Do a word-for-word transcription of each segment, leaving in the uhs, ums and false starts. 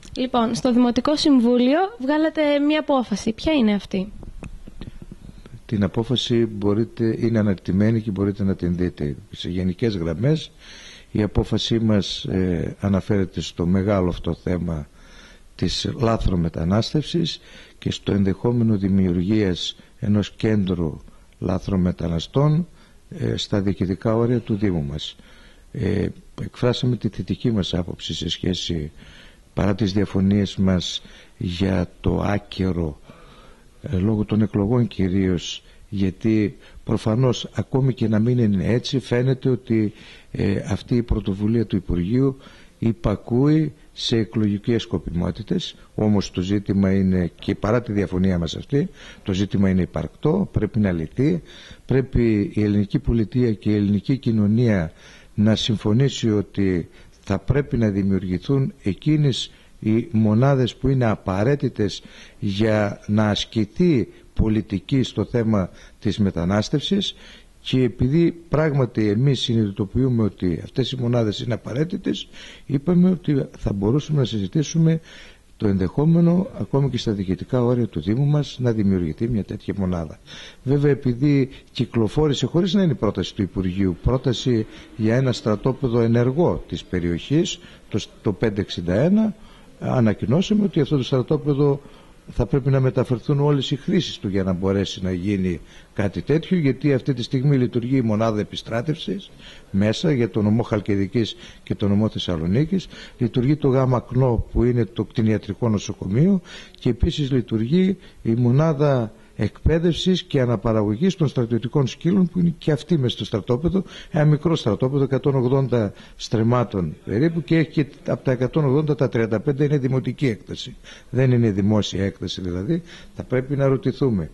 Λοιπόν, στο Δημοτικό Συμβούλιο βγάλατε μία απόφαση. Ποια είναι αυτή? Την απόφαση μπορείτε, είναι αναρτημένη και μπορείτε να την δείτε. Σε γενικές γραμμές η απόφασή μας ε, αναφέρεται στο μεγάλο αυτό θέμα της λάθρομετανάστευσης και στο ενδεχόμενο δημιουργίας ενός κέντρου λάθρομεταναστών ε, στα διοικητικά όρια του Δήμου μας. Ε, εκφράσαμε τη θετική μας άποψη σε σχέση, παρά τις διαφωνίες μας για το άκερο ε, λόγω των εκλογών κυρίως, γιατί προφανώς ακόμη και να μην είναι έτσι φαίνεται ότι ε, αυτή η πρωτοβουλία του Υπουργείου υπακούει σε εκλογικές σκοπιμότητες. Όμως το ζήτημα είναι, και παρά τη διαφωνία μας αυτή, το ζήτημα είναι υπαρκτό, πρέπει να λυθεί, πρέπει η ελληνική πολιτεία και η ελληνική κοινωνία να συμφωνήσει ότι θα πρέπει να δημιουργηθούν εκείνες οι μονάδες που είναι απαραίτητες για να ασκηθεί πολιτική στο θέμα της μετανάστευσης, και επειδή πράγματι εμείς συνειδητοποιούμε ότι αυτές οι μονάδες είναι απαραίτητες, είπαμε ότι θα μπορούσαμε να συζητήσουμε το ενδεχόμενο ακόμη και στα διοικητικά όρια του Δήμου μας να δημιουργηθεί μια τέτοια μονάδα. Βέβαια, επειδή κυκλοφόρησε, χωρίς να είναι πρόταση του Υπουργείου, πρόταση για ένα στρατόπεδο ενεργό της περιοχής, το, το πεντακόσια εξήντα ένα, ανακοινώσαμε ότι αυτό το στρατόπεδο θα πρέπει να μεταφερθούν όλες οι χρήσεις του για να μπορέσει να γίνει κάτι τέτοιο, γιατί αυτή τη στιγμή λειτουργεί η μονάδα επιστράτευσης μέσα για το νομό Χαλκιδικής και το νομό Θεσσαλονίκης, λειτουργεί το ΓΑΜΑ ΚΝΟ που είναι το κτηνιατρικό νοσοκομείο, και επίσης λειτουργεί η μονάδα εκπαίδευσης και αναπαραγωγής των στρατιωτικών σκύλων που είναι και αυτή μες στο στρατόπεδο, ένα μικρό στρατόπεδο εκατόν ογδόντα στρεμμάτων περίπου, και έχει και από τα εκατόν ογδόντα τα τριάντα πέντε είναι δημοτική έκταση, δεν είναι δημόσια έκταση. Δηλαδή θα πρέπει να ρωτηθούμε.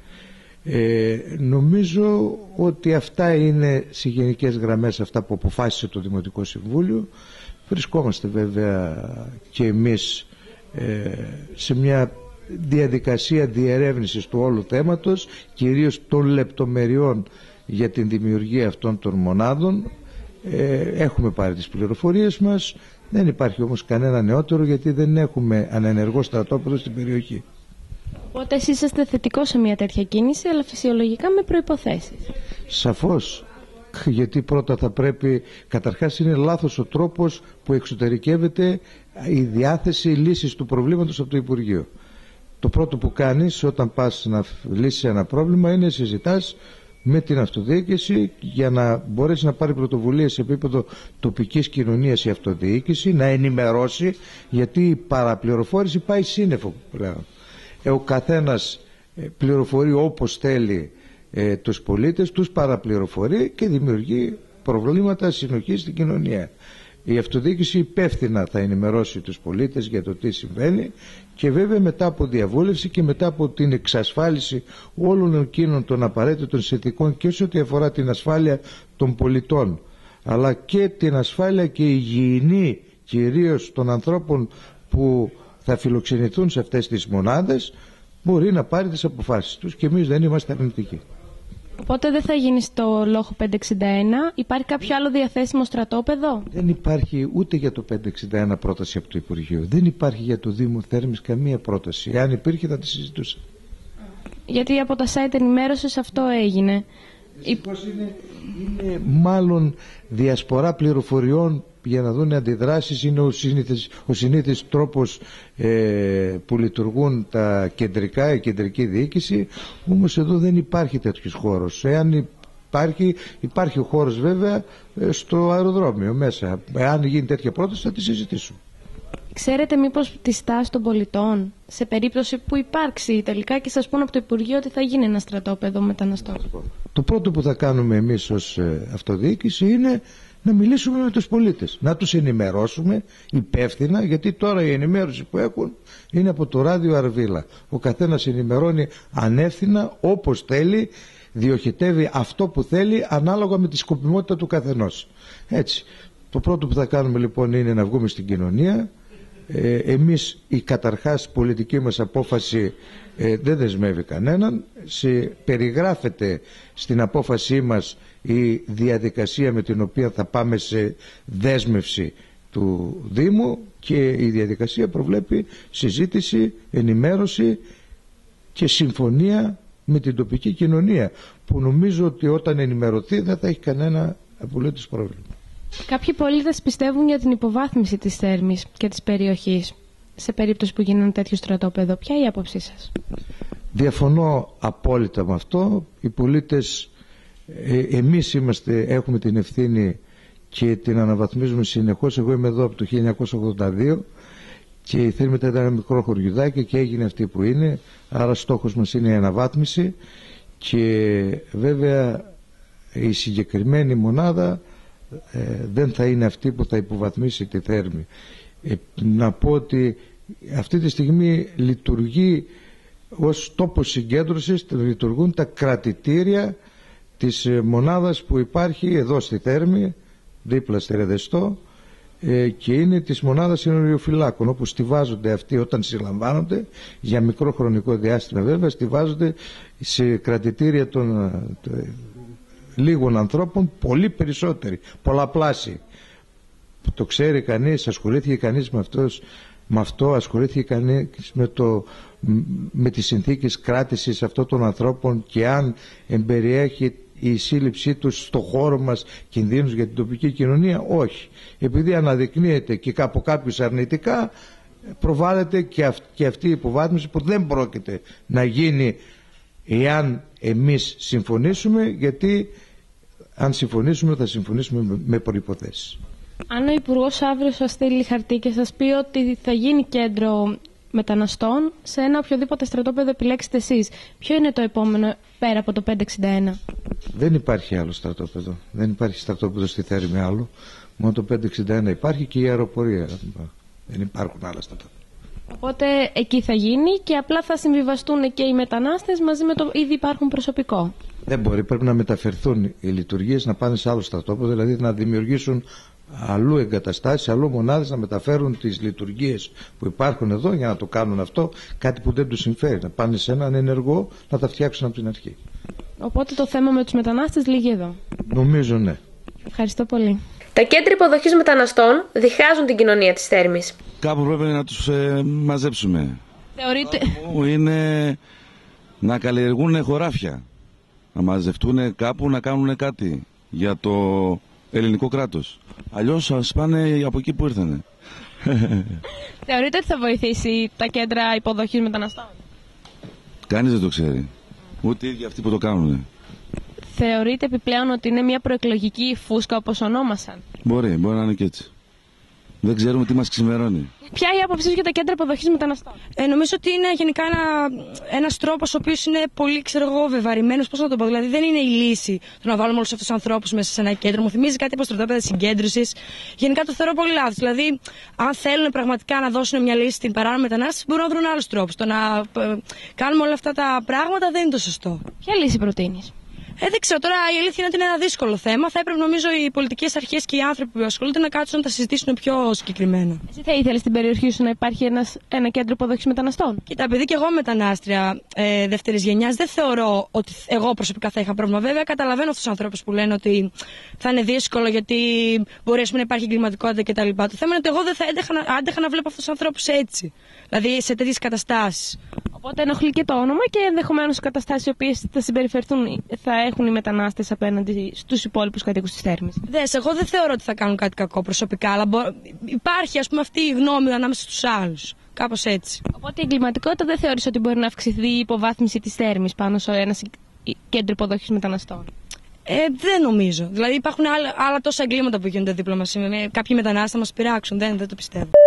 Ε, νομίζω ότι αυτά είναι σε γενικές γραμμές αυτά που αποφάσισε το Δημοτικό Συμβούλιο. Βρισκόμαστε βέβαια και εμείς ε, σε μια διαδικασία διερεύνησης του όλου θέματος, κυρίως των λεπτομεριών για την δημιουργία αυτών των μονάδων. Ε, έχουμε πάρει τις πληροφορίες μας, δεν υπάρχει όμως κανένα νεότερο, γιατί δεν έχουμε ανενεργό στρατόπεδο στην περιοχή. Οπότε εσείς είσαστε θετικός σε μια τέτοια κίνηση, αλλά φυσιολογικά με προϋποθέσεις. Σαφώς, γιατί πρώτα θα πρέπει, καταρχάς είναι λάθος ο τρόπος που εξωτερικεύεται η διάθεση λύσης του προβλήματος από το Υπουργείο. Το πρώτο που κάνεις όταν πας να λύσεις ένα πρόβλημα είναι συζητάς με την αυτοδιοίκηση για να μπορέσει να πάρει πρωτοβουλίες σε επίπεδο τοπικής κοινωνίας η αυτοδιοίκηση, να ενημερώσει, γιατί η παραπληροφόρηση πάει σύννεφο πλέον. Ε, ο καθένας πληροφορεί όπως θέλει ε, τους πολίτες, τους παραπληροφορεί και δημιουργεί προβλήματα συνοχής στην κοινωνία. Η αυτοδιοίκηση υπεύθυνα θα ενημερώσει τους πολίτες για το τι συμβαίνει, και βέβαια μετά από διαβούλευση και μετά από την εξασφάλιση όλων εκείνων των απαραίτητων συνθηκών, και σε ό,τι αφορά την ασφάλεια των πολιτών, αλλά και την ασφάλεια και υγιεινή κυρίως των ανθρώπων που θα φιλοξενηθούν σε αυτές τις μονάδες, μπορεί να πάρει τις αποφάσεις τους, και εμείς δεν είμαστε αρνητικοί. Οπότε δεν θα γίνει στο λόγο πεντακόσια εξήντα ένα. Υπάρχει κάποιο άλλο διαθέσιμο στρατόπεδο? Δεν υπάρχει ούτε για το πεντακόσια εξήντα ένα πρόταση από το Υπουργείο. Δεν υπάρχει για το Δήμο Θέρμης καμία πρόταση. Αν υπήρχε θα τη συζητούσα. Γιατί από τα site ενημέρωσης αυτό έγινε. Δυστυχώς είναι, είναι μάλλον διασπορά πληροφοριών για να δουν αντιδράσεις. Είναι ο συνήθις, ο συνήθις τρόπος ε, που λειτουργούν τα κεντρικά, η κεντρική διοίκηση. Όμως εδώ δεν υπάρχει τέτοιος χώρος. Εάν υπάρχει, υπάρχει ο χώρος βέβαια στο αεροδρόμιο μέσα. Εάν γίνει τέτοια πρόταση θα τη συζητήσουμε. Ξέρετε μήπως τη στάση των πολιτών σε περίπτωση που υπάρξει τελικά και σας πούνε από το Υπουργείο ότι θα γίνει ένα στρατόπεδο μεταναστών? Το πρώτο που θα κάνουμε εμείς ως αυτοδιοίκηση είναι να μιλήσουμε με τους πολίτες, να τους ενημερώσουμε υπεύθυνα, γιατί τώρα η ενημέρωση που έχουν είναι από το ράδιο Αρβίλα. Ο καθένας ενημερώνει ανεύθυνα όπως θέλει, διοχετεύει αυτό που θέλει ανάλογα με τη σκοπιμότητα του καθενός. Έτσι, το πρώτο που θα κάνουμε λοιπόν είναι να βγούμε στην κοινωνία. Ε, εμείς η καταρχάς πολιτική μας απόφαση ε, δεν δεσμεύει κανέναν. Σε, περιγράφεται στην απόφασή μας η διαδικασία με την οποία θα πάμε σε δέσμευση του Δήμου και η διαδικασία προβλέπει συζήτηση, ενημέρωση και συμφωνία με την τοπική κοινωνία, που νομίζω ότι όταν ενημερωθεί δεν θα έχει κανένα απολύτως πρόβλημα. Κάποιοι πολίτες πιστεύουν για την υποβάθμιση της Θέρμης και της περιοχής σε περίπτωση που γίνει ένα τέτοιο στρατόπεδο. Ποια είναι η άποψή σας? Διαφωνώ απόλυτα με αυτό. Οι πολίτες, ε, εμείς είμαστε, έχουμε την ευθύνη και την αναβαθμίζουμε συνεχώς. Εγώ είμαι εδώ από το χίλια εννιακόσια ογδόντα δύο και η Θέρμη ήταν ένα μικρό χωριουδάκι και έγινε αυτή που είναι, άρα στόχος μας είναι η αναβάθμιση και βέβαια η συγκεκριμένη μονάδα ε, δεν θα είναι αυτή που θα υποβαθμίσει τη Θέρμη. Ε, να πω ότι αυτή τη στιγμή λειτουργεί ως τόπος συγκέντρωσης, λειτουργούν τα κρατητήρια της μονάδας που υπάρχει εδώ στη Θέρμη, δίπλα στη Ρεδεστό, ε, και είναι της μονάδας συνοριοφυλάκων, όπου στιβάζονται αυτοί όταν συλλαμβάνονται για μικρό χρονικό διάστημα, βέβαια στιβάζονται σε κρατητήρια των, των λίγων ανθρώπων, πολύ περισσότεροι, πολλαπλάσιοι. Το ξέρει κανείς, ασχολήθηκε κανείς με, αυτός, με αυτό, ασχολήθηκε κανείς με, το, με τις συνθήκες κράτησης αυτών των ανθρώπων και αν εμπεριέχει η σύλληψή τους στο χώρο μας κινδύνους για την τοπική κοινωνία? Όχι. Επειδή αναδεικνύεται και από κάποιους αρνητικά, προβάλλεται και, αυ, και αυτή η υποβάθμιση που δεν πρόκειται να γίνει εάν εμείς συμφωνήσουμε, γιατί αν συμφωνήσουμε θα συμφωνήσουμε με προϋποθέσεις. Αν ο Υπουργός αύριο σας στείλει χαρτί και σας πει ότι θα γίνει κέντρο μεταναστών σε ένα οποιοδήποτε στρατόπεδο επιλέξετε εσείς, ποιο είναι το επόμενο πέρα από το πεντακόσια εξήντα ένα? Δεν υπάρχει άλλο στρατόπεδο. Δεν υπάρχει στρατόπεδο στη Θέρμη άλλο. Μόνο το πεντακόσια εξήντα ένα υπάρχει και η αεροπορία. Δεν υπάρχουν άλλα στρατόπεδα. Οπότε εκεί θα γίνει και απλά θα συμβιβαστούν και οι μετανάστες μαζί με το ήδη υπάρχουν προσωπικό. Δεν μπορεί. Πρέπει να μεταφερθούν οι λειτουργίες, να πάνε σε άλλο στρατόπεδο, δηλαδή να δημιουργήσουν αλλού εγκαταστάσεις, αλλού μονάδες, να μεταφέρουν τις λειτουργίες που υπάρχουν εδώ για να το κάνουν αυτό, κάτι που δεν τους συμφέρει. Να πάνε σε έναν ενεργό να τα φτιάξουν από την αρχή. Οπότε το θέμα με τους μετανάστες λύγει εδώ. Νομίζω ναι. Ευχαριστώ πολύ. Τα κέντρα υποδοχής μεταναστών διχάζουν την κοινωνία της Θέρμης. Κάπου πρέπει να τους ε, μαζέψουμε. Θεωρείτε... Είναι να καλλιεργούν χωράφια. Να μαζευτούν κάπου να κάνουν κάτι για το ελληνικό κράτος. Αλλιώς ας πάνε από εκεί που ήρθανε. Θεωρείτε ότι θα βοηθήσει τα κέντρα υποδοχής μεταναστών? Κανείς δεν το ξέρει. Ούτε οι ίδιοι αυτοί που το κάνουν. Θεωρείτε επιπλέον ότι είναι μια προεκλογική φούσκα όπως ονόμασαν? Μπορεί, μπορεί να είναι και έτσι. Δεν ξέρουμε τι μας ξημερώνει. Ποια είναι η άποψή για τα κέντρα υποδοχής μεταναστών? Ε, νομίζω ότι είναι γενικά ένα, ένας τρόπος ο οποίος είναι πολύ, ξέρω εγώ, βεβαρημένος. Πώς να το πω, δηλαδή δεν είναι η λύση το να βάλουμε όλους αυτούς τους ανθρώπους μέσα σε ένα κέντρο. Μου θυμίζει κάτι από στρατόπεδα συγκέντρωσης. Γενικά το θεωρώ πολύ λάθος. Δηλαδή, αν θέλουν πραγματικά να δώσουν μια λύση στην παράνομη μετανάστευση, μπορούν να βρουν άλλους τρόπους. Το να ε, κάνουμε όλα αυτά τα πράγματα δεν είναι το σωστό. Ποια λύση προτείνεις? Ε, δεν ξέρω, τώρα η αλήθεια είναι ότι είναι ένα δύσκολο θέμα. Θα έπρεπε νομίζω οι πολιτικές αρχές και οι άνθρωποι που ασχολούνται να κάτσουν να τα συζητήσουν πιο συγκεκριμένα. Εσύ θα ήθελες στην περιοχή σου να υπάρχει ένας, ένα κέντρο υποδοχής μεταναστών? Κοίτα, επειδή και εγώ μετανάστρια ε, δεύτερης γενιάς, δεν θεωρώ ότι εγώ προσωπικά θα είχα πρόβλημα. Βέβαια, καταλαβαίνω αυτούς τους ανθρώπους που λένε ότι θα είναι δύσκολο γιατί μπορεί ας πούμε, να υπάρχει εγκληματικότητα κτλ. Το θέμα είναι ότι εγώ δεν θα άντεχα, άντεχα να βλέπω αυτούς τους ανθρώπους έτσι. Δηλαδή σε τέτοιες καταστάσεις. Οπότε ενοχλεί και το όνομα και ενδεχομένως καταστάσεις οι οποίες θα συμπεριφερθούν, θα έχουν οι μετανάστες απέναντι στους υπόλοιπους κατοίκους της Θέρμης. Δες, εγώ δεν θεωρώ ότι θα κάνουν κάτι κακό προσωπικά, αλλά μπο... υπάρχει ας πούμε αυτή η γνώμη ανάμεσα στους άλλους. Κάπως έτσι. Οπότε η εγκληματικότητα δεν θεωρείς ότι μπορεί να αυξηθεί η υποβάθμιση της Θέρμης πάνω σε ένα κέντρο υποδοχής μεταναστών? Ε, δεν νομίζω. Δηλαδή υπάρχουν άλλα, άλλα τόσα εγκλήματα που γίνονται δίπλα μας. Κάποιοι μετανάστες θα μας πειράξουν. Δεν, δεν το πιστεύω.